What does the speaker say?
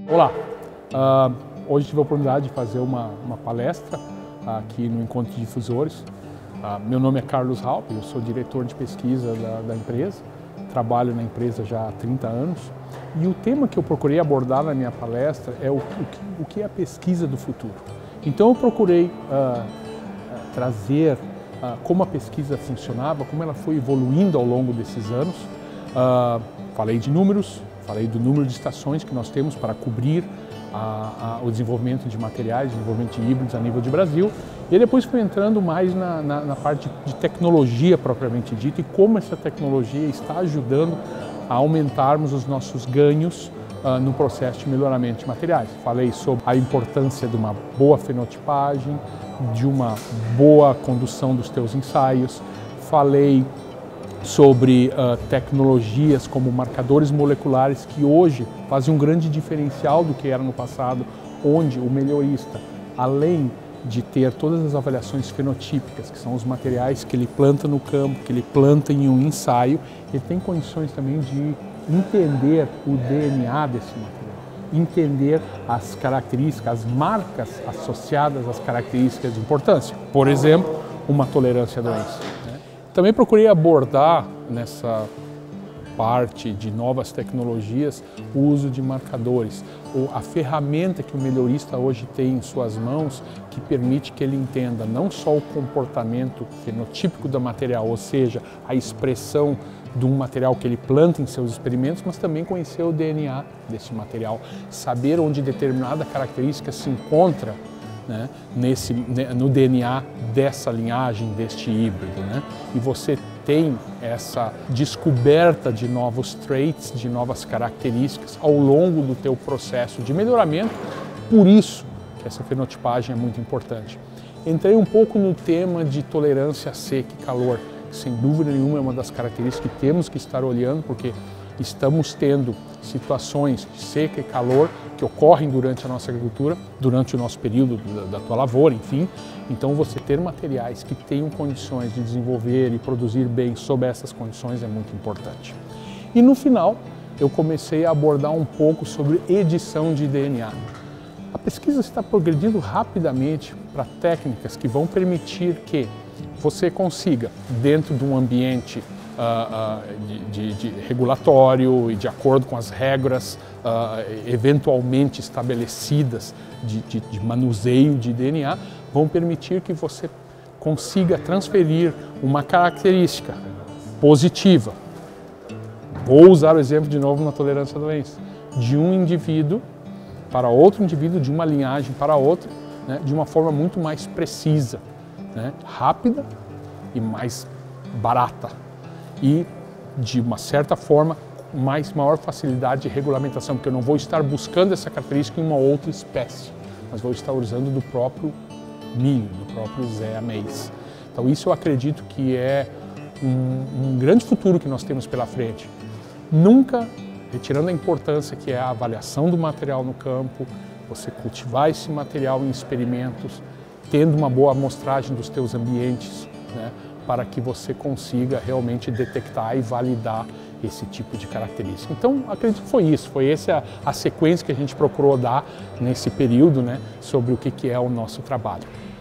Olá, hoje tive a oportunidade de fazer uma palestra aqui no Encontro de Difusores. Meu nome é Carlos Raupp, eu sou diretor de pesquisa da empresa, trabalho na empresa já há 30 anos e o tema que eu procurei abordar na minha palestra é o que é a pesquisa do futuro. Então eu procurei trazer como a pesquisa funcionava, como ela foi evoluindo ao longo desses anos. Falei de números, falei do número de estações que nós temos para cobrir o desenvolvimento de materiais, desenvolvimento de híbridos a nível de Brasil. E depois fui entrando mais na parte de tecnologia propriamente dita e como essa tecnologia está ajudando a aumentarmos os nossos ganhos no processo de melhoramento de materiais. Falei sobre a importância de uma boa fenotipagem, de uma boa condução dos teus ensaios. Falei sobre tecnologias como marcadores moleculares que hoje fazem um grande diferencial do que era no passado, onde o melhorista, além de ter todas as avaliações fenotípicas, que são os materiais que ele planta no campo, que ele planta em um ensaio, ele tem condições também de entender o DNA desse material, entender as características, as marcas associadas às características de importância. Por exemplo, uma tolerância à doença. Também procurei abordar nessa parte de novas tecnologias o uso de marcadores, ou a ferramenta que o melhorista hoje tem em suas mãos que permite que ele entenda não só o comportamento fenotípico do material, ou seja, a expressão de um material que ele planta em seus experimentos, mas também conhecer o DNA desse material, saber onde determinada característica se encontra no DNA dessa linhagem, deste híbrido. E você tem essa descoberta de novos traits, de novas características ao longo do teu processo de melhoramento, por isso que essa fenotipagem é muito importante. Entrei um pouco no tema de tolerância a seca e calor, que sem dúvida nenhuma é uma das características que temos que estar olhando, porque estamos tendo situações de seca e calor que ocorrem durante a nossa agricultura, durante o nosso período da tua lavoura, enfim. Então você ter materiais que tenham condições de desenvolver e produzir bem sob essas condições é muito importante. E no final eu comecei a abordar um pouco sobre edição de DNA. A pesquisa está progredindo rapidamente para técnicas que vão permitir que você consiga, dentro de um ambiente de regulatório e de acordo com as regras eventualmente estabelecidas de manuseio de DNA, vão permitir que você consiga transferir uma característica positiva. Vou usar o exemplo de novo na tolerância à doença. De um indivíduo para outro indivíduo, de uma linhagem para outra, de uma forma muito mais precisa, rápida e mais barata. E, de uma certa forma, maior facilidade de regulamentação, porque eu não vou estar buscando essa característica em uma outra espécie, mas vou estar usando do próprio milho, do próprio Zea mays. Então isso eu acredito que é um grande futuro que nós temos pela frente. Nunca retirando a importância que é a avaliação do material no campo, você cultivar esse material em experimentos, tendo uma boa amostragem dos teus ambientes, para que você consiga realmente detectar e validar esse tipo de característica. Então, acredito que foi essa a sequência que a gente procurou dar nesse período, sobre o que é o nosso trabalho.